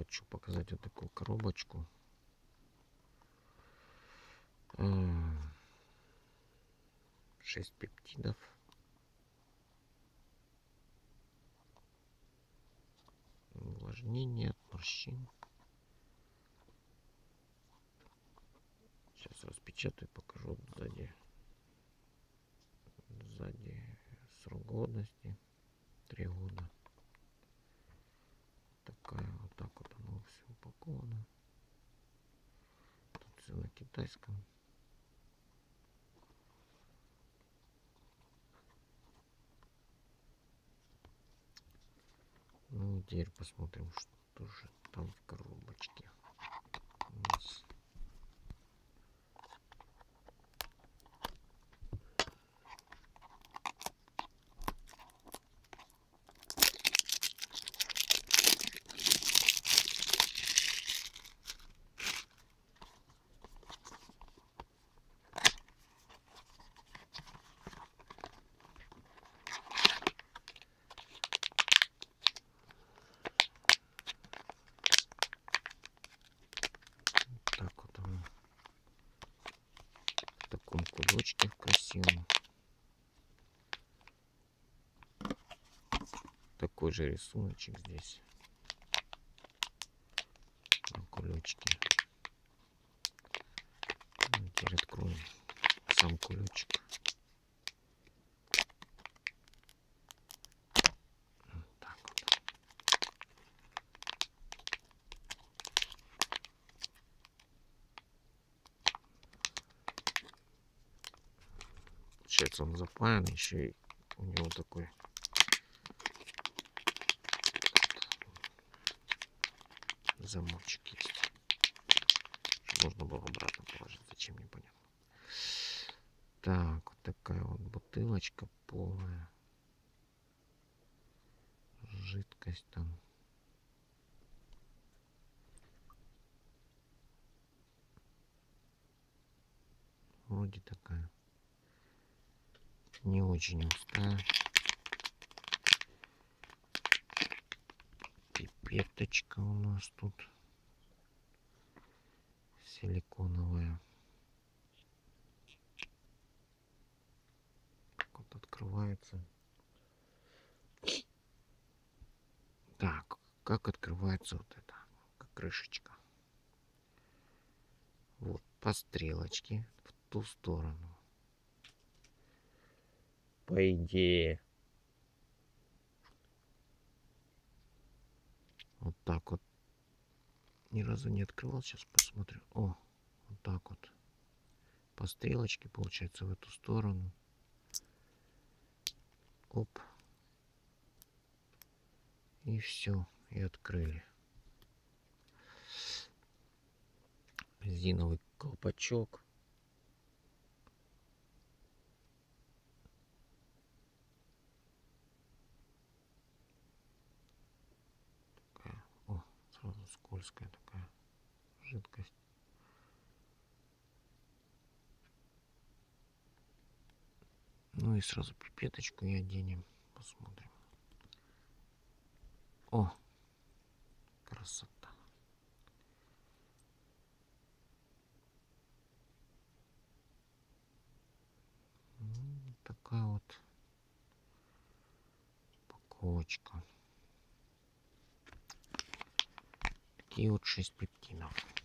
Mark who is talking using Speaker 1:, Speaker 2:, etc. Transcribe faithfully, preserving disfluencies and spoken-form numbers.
Speaker 1: хочу показать вот такую коробочку. Шесть пептидов. Увлажнение от морщин. Сейчас распечатаю, покажу сзади. Сзади срок годности три года. Такая вот так вот оно все упаковано. Тут все на китайском. Ну, теперь посмотрим, что же там в коробочке у нас. Так вот оно в таком кулечке красивом. Такой же рисуночек здесь на кулечке. Теперь откроем сам кулечек. Вот так вот. Получается, он запаян, еще и у него такой замочек есть. Можно было обратно положить, зачем, непонятно. Так, вот такая вот бутылочка полная. Жидкость там. Вроде такая не очень густая. Пипеточка у нас тут силиконовая. Вот открывается. Так, как открывается вот эта как крышечка. Вот по стрелочке в ту сторону. По идее. Вот так вот. Ни разу не открывал. Сейчас посмотрим. О, вот так вот. По стрелочке получается в эту сторону. Оп. И все. И открыли. Резиновый колпачок. Такая. О, сразу скользкая такая жидкость. Ну и сразу пипеточку и оденем. Посмотрим. О, красота. Ну, такая вот упаковочка. Такие вот шесть пептидов.